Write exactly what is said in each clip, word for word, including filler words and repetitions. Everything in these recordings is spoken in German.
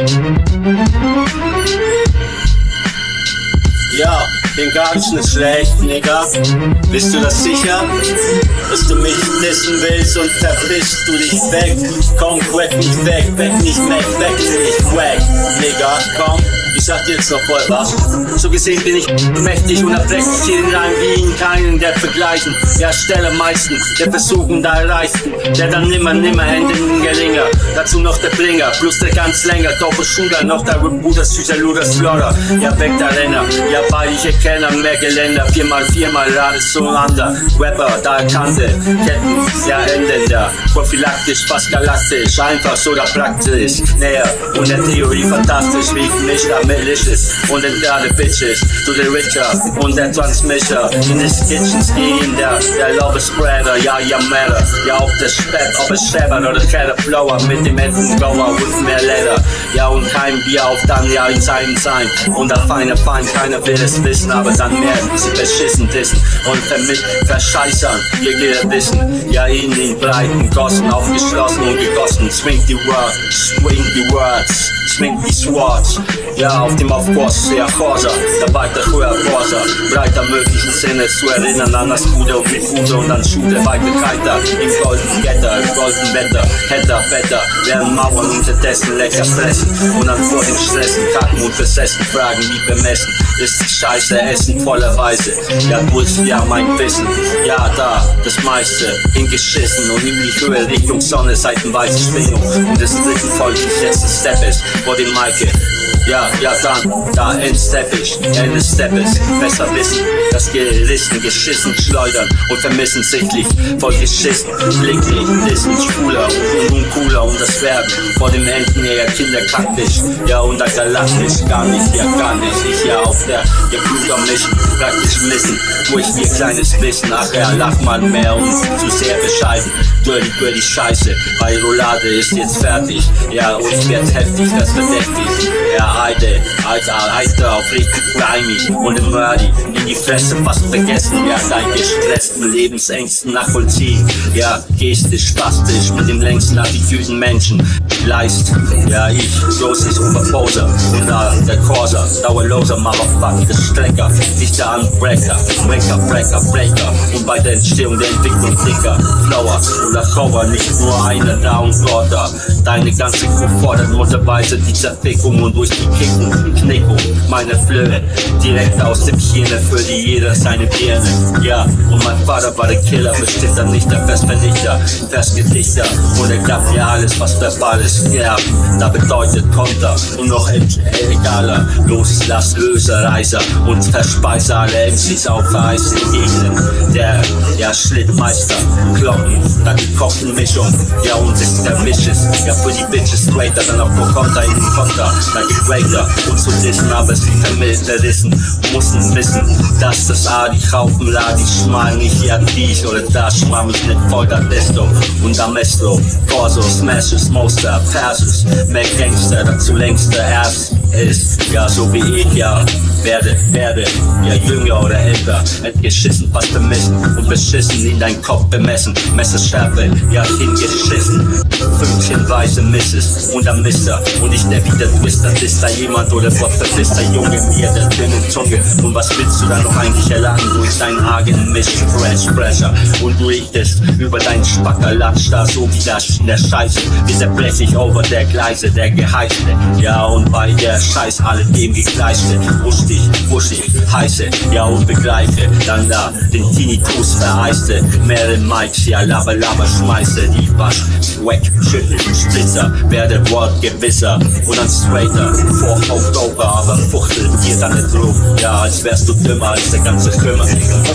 Ja, den ganz nicht schlecht, Nigga. Bist du das sicher? Dass du mich dissen willst und verpisst du dich weg. Komm, quack nicht weg, weg nicht weg, weg nicht weg, Nigga, komm. Ich sag dir jetzt noch voll was. So gesehen bin ich mächtig und erprächtig hier in rein wie ihn keinen der vergleichen. Der Stelle meisten, der versuchen da erreichten, der dann nimmer, nimmer enden geringer. Dazu noch der Blinger, plus der ganz länger, Doppelschulter, noch der Bruder, süßer Luders Flora. Ja, weg der Renner, ja, weiche Kenner, mehr Geländer, viermal, viermal Rad ist zueinander. Rapper, da erkannte, Ketten, ja, Endender, prophylaktisch, fast galaktisch, einfach so da praktisch, näher und der Theorie fantastisch, wie ich mich da malicious und dann gerade Bitches to the richer und der Transmischer in this kitchen scheme, der, der Love Spreader, ja, ja, matter, ja, ob das Spett, ob es scheppert oder Caterpillar mit dem Entengoer with mehr Leder, ja, und kein Bier auf dann, ja, in seinem Sein und der feine Feind, keiner will es wissen, aber dann merken sie beschissen dissen und vermit, verscheißern, ihr geht wissen, ja, in den breiten Gossen aufgeschlossen und gegossen, swing die Words, swing die Words, swing die Swords, ja, auf dem Aufboss, ja, Forsa, der weiter höher Forsa, breiter möglichen Sinne zu erinnern an das Gute und Gute und dann Schule, weite Keiter, im golden Getter, im golden Wetter, Hetter, Wetter, werden Mauern unterdessen lecker fressen und dann vor dem Stressen, kacken und besessen, fragen wie bemessen, ist die Scheiße, Essen voller Weise, ja, Puls, ja, mein Wissen, ja, da, das meiste, hingeschissen und in die Höhe Richtung Sonne, seitenweise Schwingung und des dritten Volkes letzten Step ist, vor dem Maike. Ja, ja, dann, da entstepp ich, Ende Step ist, besser wissen, das gerissen, geschissen, schleudern und vermissen sichtlich, voll geschissen, blicklich, dissen, schwuler und uncooler und das Werden, vor dem Enden eher kinderkaktisch, ja, und da galaktisch, gar nicht, ja, gar nicht, ich ja auf der, ja, Bluter mischen, praktisch missen, durch ihr kleines Wissen, ach ja, lach mal mehr und zu sehr bescheiden, dirty, dirty Scheiße, weil Roulade ist jetzt fertig, ja, und ich werd heftig, das verdächtig, ja, Alter, Alter, Alter, auf richtig reimig und im Mördi, in die Fresse fast vergessen, ja, dein gestressten Lebensängsten nachvollziehen, ja, gestisch, spastisch, mit dem längsten Attitüden Menschen, Leist, ja, ich, großes Oberposer, und da, der Corsa, dauerloser Motherfucker, der Strecker, nicht der Unbreaker, Breaker, Breaker, Breaker, und bei der Entstehung der Entwicklung dicker, Flower oder Cover, nicht nur einer da und dort da, deine ganze Crew fordert munterweise die Zerfickung und durch die Kicken, Knickung, meine Flöhe, direkt aus dem Hirne für die jeder seine Birne, ja, und mein Vater war der Killer, bestimmt dann nicht der Festvernichter, Festgedichter, und er gab mir alles, was verbal ist, ja, da bedeutet Konter, und noch egaler, los, lass, Löser, Reiser, und verspeise alle M Cs auf vereisten Gegenden, der, ja, Schlittmeister, Glocken, dann die Kochtenmischung, ja, und ist der Misches, ja, für die Bitches straighter, dann auch pro Konter in den Konter, dann die Greater, und zu dissen, aber es liegt vermildert Rissen, mussten wissen, dass das A, die Raufen, la, die schmal, nicht ja, dies oder das, schmal mich nicht voll, da desto, und da Mestro, Corso, Smashes, Monster, Persus, mehr Gangster, dazu längster erst ist, ja, so wie ich, ja, werde, werde, ja, jünger oder älter, entgeschissen, fast bemessen und beschissen in dein Kopf bemessen, Messerschärfe, ja, hingeschissen, Fünkchenweise Misses und am Mister und ich der wieder Twister, ist da jemand oder Gott verpisst, der Junge, mir der dünnen Zunge und was willst du da noch eigentlich erlangen durch deinen Hagen Misch, Fresh, Pressure und du richtest über deinen Spacker, Latsch da so wie das in der Scheiße, wie der Blechig over der Gleise, der Geheißte, ja, und bei der Scheiß alle dem gegleichte, wuschtig, wuschig, heiße, ja, und begreife, dann da den Tinnitus vereiste, mehrere Mikes, ja, Lava, Lava, schmeiße, die Wasch, Wack, schüttel, Spitzer, werde Wort gewisser und dann straighter, vor Oktober, aber fuchtel dir dann nicht drauf, ja, als wärst du dümmer als der ganze Kümmer,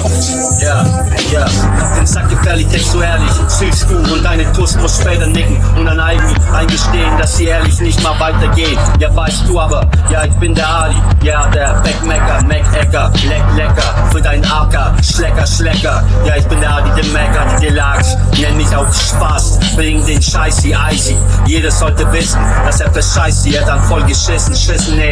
ja, ja, dann sag gefährlich, denkst du ehrlich, süß du und deine Tuss muss später nicken und dann eigen, eingestehen, dass sie ehrlich nicht mal weitergehen, ja, weißt du aber, ja, ich bin der Ali, ja, der Backmacker, Mac-Ecker, leck, lecker, für deinen A K, Schlecker, Schlecker, ja, ich bin der Ali, der Macker, die Deluxe, nenn mich auch Spaß, bring den Scheiß, die Icy, jeder sollte wissen, dass er verscheißt, er dann voll geschissen, schissen, ey,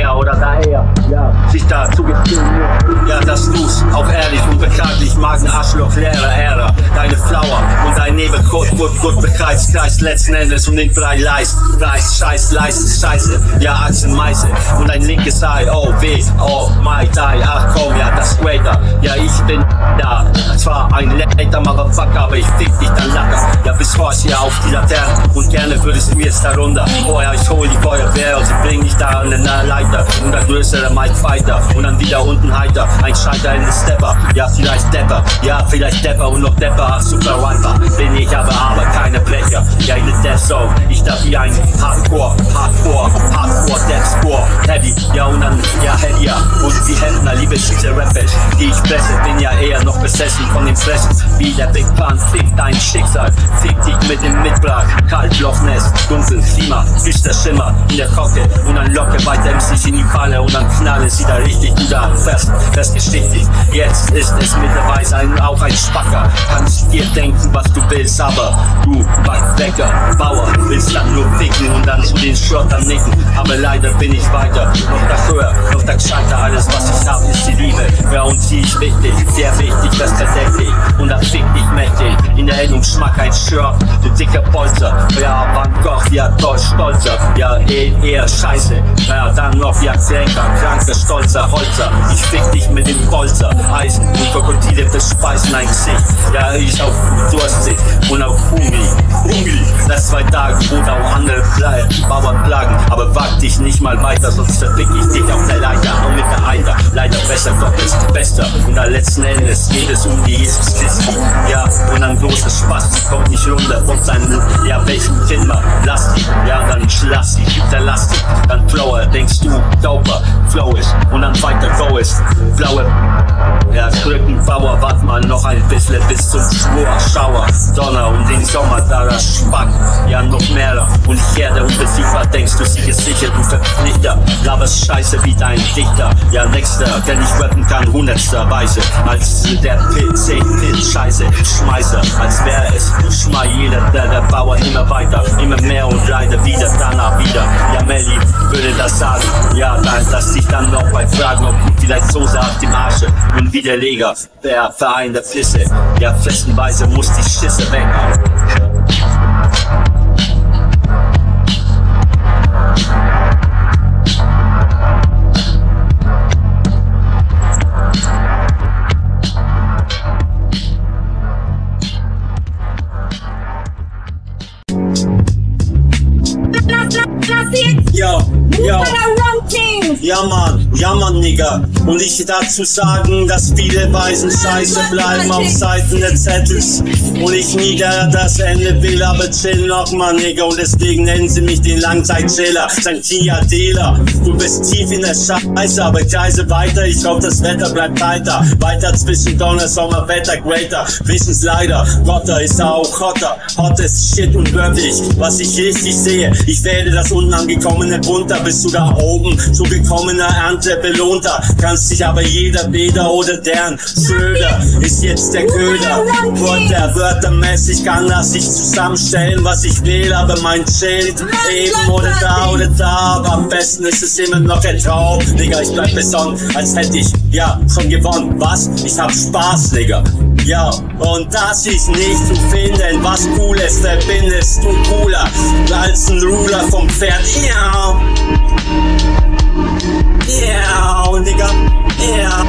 mehr oder daher, ja, sich da zugestehen, ja, dass du's auch ehrlich und beklaglich Magen, Arschloch, leere Ära, deine Flower und dein Nebelkot, gut, gut bekreist, Kreis letzten Endes und den Brei leist, Preis, Scheiß, Leist, Scheiße, ja, Achsen, Meiße und ein linkes Ei, oh, weh, oh, my, die, ach komm, ja, das Greater, ja, ich bin da, zwar ein Later, Motherfucker, aber ich fick dich dann lacker, ja, bis Horst hier auf die Laterne und gerne würdest du jetzt darunter, oh ja, ich hol die Feuerwehr und sie bring dich da an den Leiter und der größere Mike Fighter und dann wieder unten heiter, ein Scheiter in den Stepper, ja, vielleicht Depper, ja, vielleicht Depper und noch Depper, super Riper, bin ich aber, aber keine Brecher, ja, in der Death Zone, ich darf wie ein Hardcore, Hardcore, Hardcore, Deathcore, Heavy, ja, und dann, ja, Heavier und wie Hefner, liebe diese Rappers, die ich blesse, bin ja eher noch besessen von den Fressen, wie der Big Pan, fick dein Schicksal, fick dich mit dem Mitbrach, kalt, Lochness, dunkel, Klima, düster Schimmer in der Kocke und dann locke weiter M Cs in die Falle und dann knalle sie da richtig gut ab, fest, festgestichtigt, jetzt ist es mittlerweile ein, auch ein Spacker, kannst dir denken, was du willst, aber du, Backwecker, Bauer, willst dann nur ficken und dann zu den Schrottern nicken, aber leider bin ich weiter, noch da höher, noch da gescheiter, alles was ich hab ist die Liebe, ja und sie ist wichtig, sehr wichtig, das verdeckt dich und dann fick dich mächtig, in der Erinnerung schmack ein Shirt, du dicker Polster, ja Van Gogh, ja toll stolzer, ja eh, eher scheiße, ja dann noch ja kränker, kranker, stolzer Holzer, ich fick dich mit dem Bolzer, Eisen und Krokodile verspeisen ein Gesicht, ja ich auf durstig und auf hungrig, hungrig, das zwei Tage, wo auch andere Bauern plagen, aber wag dich nicht mal weiter, sonst verfick ich dich auf der Leiter, und mit der Eiter, leider besser, Gottes bester, und dann letzten Endes geht es um die Jesus Christi, ja, und dann großes Spaß, sie kommt nicht runter von seinen, ja, welchen Timmer, lass die, ja, dann lass die, hinterlass die, dann flower, denkst du, doper, flow ist, und dann weiter go ist, blaue, ja, Brückenbauer, wart mal noch ein bisschen bis zum Schwur, Schauer, Donner und den Sommer, da das Spack, ja, noch mehr, und ich Erde unbesiegbar, denkst du, sie ist sicher, du Verpflichter, laberst Scheiße wie dein Dichter, ja, nächster, der nicht rappen kann, hundertster Weise, als der P C, Pit, Scheiße, Schmeißer, als wäre es Schmei, jeder, der, der Bauer immer weiter, immer mehr und leider wieder, danach wieder, ja, Melli würde das sagen, ja, dann lass dich dann noch bei Fragen, ob du vielleicht Soße auf dem Arsche und Widerleger, der Verein der Flüsse, ja, flächenweise muss die Schisse weg. Yo, yo. Ja Mann, ja Mann, Nigga. Und ich dazu sagen, dass viele Weisen scheiße bleiben auf Seiten der Zettels. Und ich nie der das Ende will, aber chill noch mal, Nigga. Und deswegen nennen sie mich den Langzeit-Chiller, Sankia-Dealer. Du bist tief in der Scheiße, aber kreise weiter. Ich glaub, das Wetter bleibt weiter. Weiter zwischen Donner, Sommer, Wetter, Greater. Wissensleider, Gotter ist auch hotter. Hottest Shit und wirklich, was ich richtig sehe. Ich werde das unangekommene bunter, bist du da oben, zugekommener Ernte belohnter. Kannst dich aber jeder Bäder oder deren Schröder ist jetzt der Köder. Wörter, wörtermäßig kann das sich zusammenstellen, was ich will, aber mein Schild eben oder da oder da, aber am besten ist es immer noch ein Traum. Digga, ich bleib besonnen, als hätte ich, ja, schon gewonnen. Was? Ich hab Spaß, Digga. Ja, und das ist nicht zu finden, was Cooles verbindest du cooler als ein Ruler vom Pferd. Ja, ja, Digga, ja.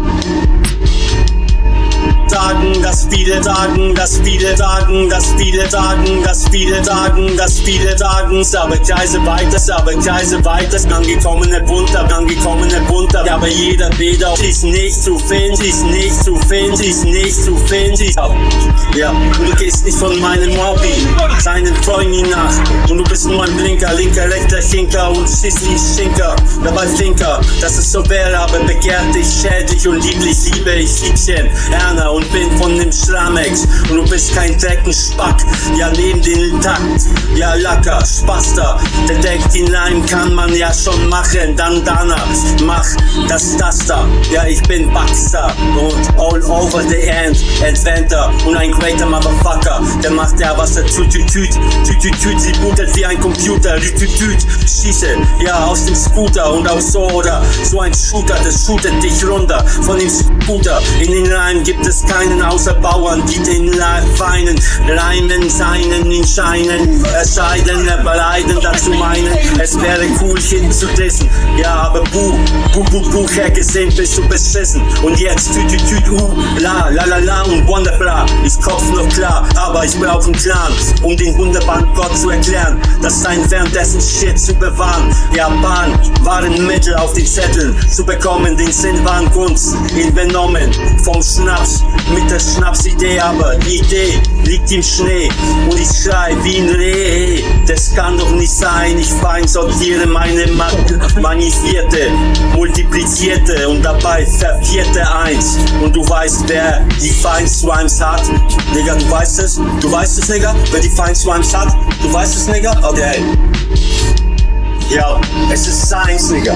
Sagen, dass viele sagen, dass viele sagen, dass viele sagen, dass viele sagen, dass viele sagen, aber Kreise weiter, aber Kreise weiter, angekommene bunter, angekommene bunter, ja, aber jeder Bäder ist nicht zu finden, ist nicht zu finden, ist nicht zu finden. Ja, und du gehst nicht von meinem Hobby, seinen Freunden nach, und du bist nur ein Blinker, linker, rechter Schinker und Sissi Schinker, dabei Flinker, dass es so wäre, aber begehrt dich, schädlich und lieblich liebe ich Liebchen, Erna und bin von dem Schlammex, und du bist kein Dreckenspack, ja neben den Takt, ja Lacker, Spaster, Detekt hinein kann man ja schon machen, dann danach, mach das das da, ja ich bin Baxter und all over the end, Adventure und ein greater Motherfucker, der macht ja was er tut, tut, tut, tut, tut, tut, sie bootet wie ein Computer, tut, tut, tut, schieße, ja aus dem Scooter und auch so oder so ein Shooter, das shootet dich runter von dem Scooter, in den Reimen gibt es keinen außer Bauern, die den weinen, reimen seinen in Scheinen, erscheiden, erleiden, dazu meinen, es wäre cool hinzudissen, ja aber buh, buh, buh, buh, hergesehen bist du beschissen und jetzt tü, tü, tü, uh, la, la, la, la und wunderbar, ich kopf noch klar, aber ich brauch einen Clan, um den wunderbaren Gott zu erklären, dass sein währenddessen Shit zu bewahren, ja Bahn, waren Mittel auf den Zetteln, zu bekommen, den Sinn waren Kunst, ihn benommen, vom Schnaps, mit der Schnapsidee, aber die Idee liegt im Schnee und ich schrei wie ein Reh, das kann doch nicht sein, ich fein sortiere meine Macken, manifierte, multiplizierte und dabei vervierte eins und du weißt, wer die Feinst Rhymes hat, Digga, du weißt es, du weißt es, Digga, wer die Feinst Rhymes hat, du weißt es, Digga, okay, ja, es ist Science, Digga.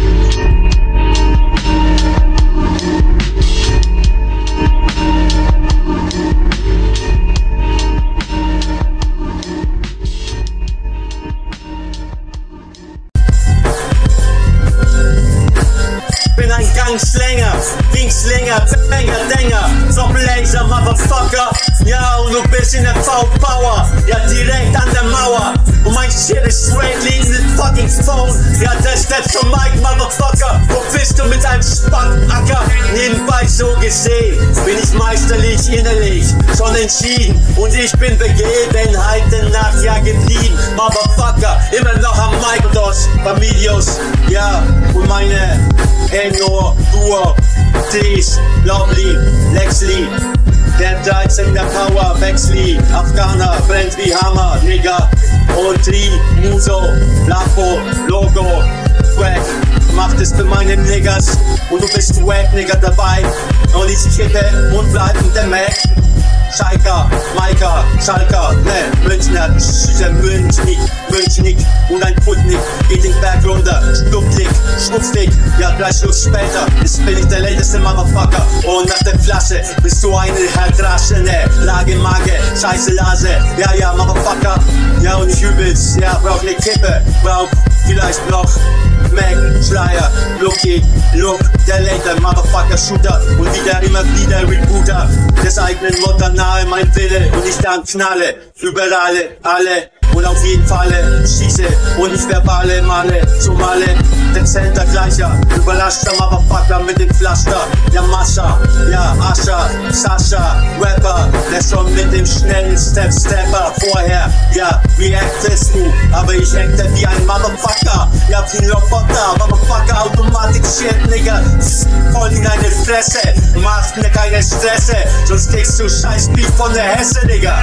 Gangslänger, Wingslänger, Fänger, Dinger, Doppelläser, Motherfucker, ja und du bist in der V-Power, ja direkt an der Mauer und mein Shit ist straight leading the fucking phone, ja das steps from Mike, Motherfucker, wo bist du mit einem Spackacker, nebenbei so gesehen, bin ich meisterlich innerlich, schon entschieden und ich bin begeben, heute Nacht ja geblieben, Motherfucker, immer noch am Mike Dos, Familios, ja und meine Eno, Duo, Tees, Lovely, Lexley, der dreizehn der Power, Bexley, Afghaner, brennt wie Hammer, Nigga, und Tri, Muso, Lapo, Logo, Wack, macht es für meine Niggas und du bist Wack, Nigga dabei und ich kippe und bleib in der Mac. Schalker, Maika, Schalker, ne, Münchner, Schüler, Münchnik, Münchnik und ein Putnik geht den Berg runter, Stupflig, Schnupflig, ja drei Schluss später, jetzt bin ich der lateste Motherfucker und nach der Flasche bist du eine Herdrasche, ne, Lage, Mage, Scheiße, Lase, ja, ja, Motherfucker, ja und ich übelst, ja, brauch ne Kippe, brauch vielleicht noch Mac, Schleier, Lucky, Look, der Later, Motherfucker, Shooter und wieder immer wieder Rebooter des eigenen Mutter nahe mein Wille und ich dann knalle, überall, alle und auf jeden Falle schieße und ich verbale Male, zumale, dezenter Gleicher, überraschter Motherfucker mit dem Pflaster, ja Mascha, ja Ascha, Sascha, Rapper, der schon mit dem schnellen Step Stepper vorher, ja, reactest du, aber ich acte wie ein Motherfucker, ja wie ein Roboter, Motherfucker, Automatik Shit, Nigga, voll in deine Fresse, machst mir keine Stresse, sonst kriegst du scheiß Beef von der Hesse, Nigga.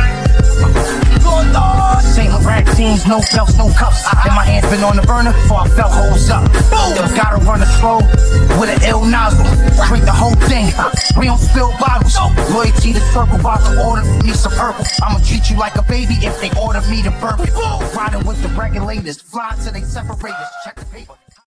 Saint Laurent jeans, no belts, no cuffs. And my hands been on the burner before I felt hoes up. Still gotta run it slow with an ill nozzle. Drink the whole thing, we don't spill bottles. Loyalty to circle bottle, order me some purple. I'ma treat you like a baby if they order me to burp it. Riding with the regulators, fly till they separate us. Check the paper.